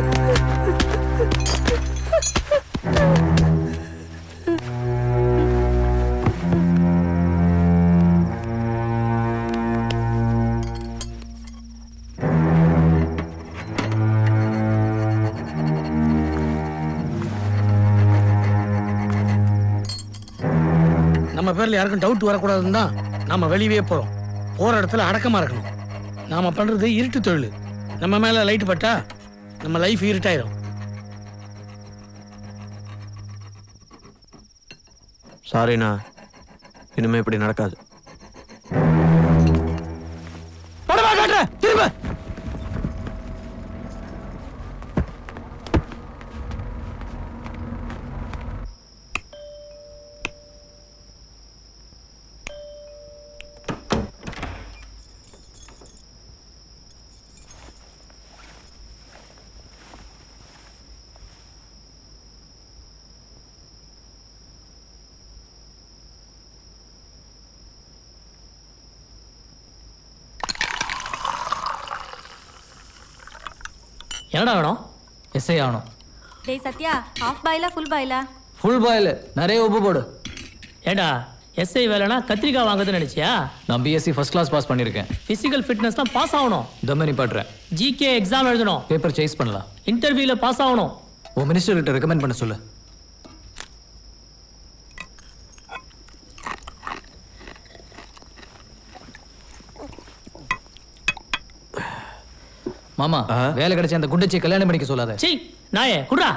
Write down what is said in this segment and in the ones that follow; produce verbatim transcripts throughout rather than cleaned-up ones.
நம்ம பேர்ல யாருக்கும் டவுட் வரக்கூடாதுன்னு தான் நாம வெளியவே போறோம். போற இடத்துல அடக்கமா இருக்கணும். நாம பண்றது இருட்டு தொழில். நம்ம மேல லைட் பட்டா நம்ம லைஃப் இருட்டாயிரும். சாரிண்ணா, இனிமே இப்படி நடக்காது. திரும்ப என்னடா வேணும்? எஸ்ஐ ஆகணும். டேய் சத்யா, ஹாஃப் பாயிலா ஃபுல் பாயிலா? ஃபுல் பாயில், நிறைய உப்பு போடு. ஏடா எஸ்ஐ வேலைனா கத்திரிக்காய் வாங்குதுன்னு நினைச்சியா? நான் பிஎஸ்சி ஃபர்ஸ்ட் கிளாஸ் பாஸ் பண்ணியிருக்கேன். ஃபிசிக்கல் ஃபிட்னஸ் தான் பாஸ் ஆகணும். தம்மனி பாடுறேன். ஜிகே எக்ஸாம் எழுதணும். பேப்பர் சேஸ் பண்ணலாம். இன்டர்வியூல பாஸ் ஆகணும். உன் மினிஸ்டர் கிட்ட ரெக்கமெண்ட் பண்ண சொல்லு. மாமா, வேலை கிடைச்ச அந்த குண்டச்சி கல்யாணம் பண்ணிக்க சொல்லாத. சீ நாயே குடுறா.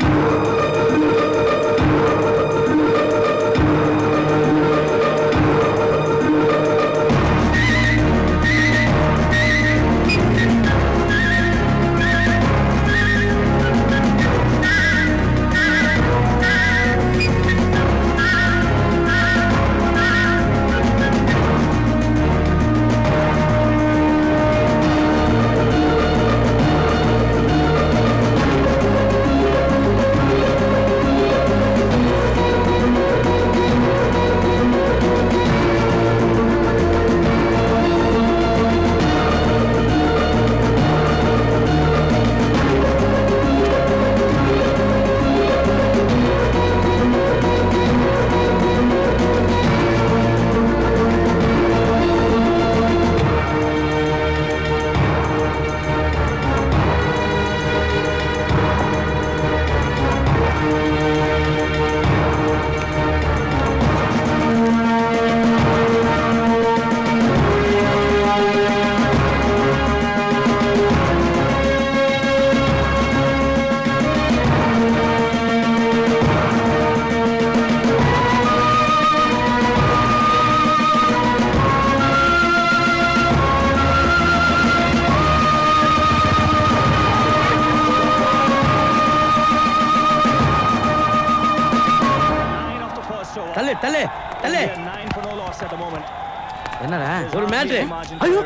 என்னடா ஒரு மேட்ரு? ஐயோ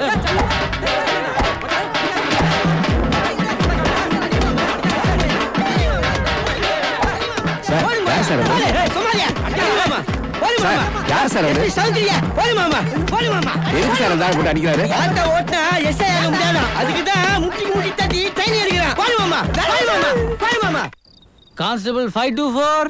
சார் யார் சார் அவரு? சௌந்தர்யா போலி மாமா போலி மாமா எதுக்கு சார் அந்த ஆளை போட்டு அடிக்கிறாரு? ஆட்ட ஓட்ட எஸ்ஐ ஆக முடியாது. அதுக்கு தான் முட்டி முட்டி தட்டி ட்ரெயின் அடிக்கிறான். போலி மாமா போலி மாமா போலி மாமா. Constable five two four.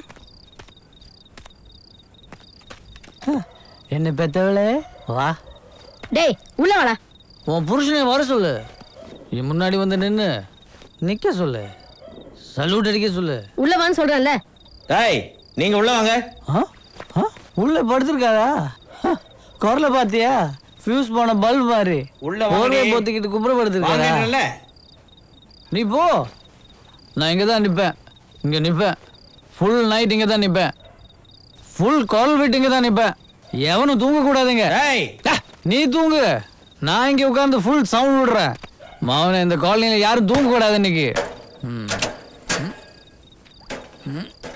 என்ன பெத்தவளே வா. டேய் உள்ள வாடா. உன் புருஷனை வர சொல்லு. என் முன்னாடி வந்து நின்னு நிக்க சொல்லு. சல்யூட் அடிக்க சொல்லு. உள்ள வான்னு சொல்றேன்ல. டேய் நீங்க உள்ள வாங்க. உள்ள படுத்திருக்காரா? குரல பாத்தியா? ஃபியூஸ் போன பல்ப் மாதிரி உள்ள வாங்க. போத்திக்கிட்டு குப்புறப்படுத்திருக்காரா? நீ போ. நான் இங்க தான் நிப்பேன். இங்க நிப்பேன். ஃபுல் நைட் இங்க தான் நிப்பேன். ஃபுல் கால் வெயிட் இங்க தான் நிப்பேன். எவனும் தூங்க கூடாதுங்க. நீ தூங்கு. நான் இங்க உட்கார்ந்து ஃபுல் சவுண்ட் விடுறேன். மாவன இந்த காலனில யாரும் தூங்க கூடாது இன்னைக்கு.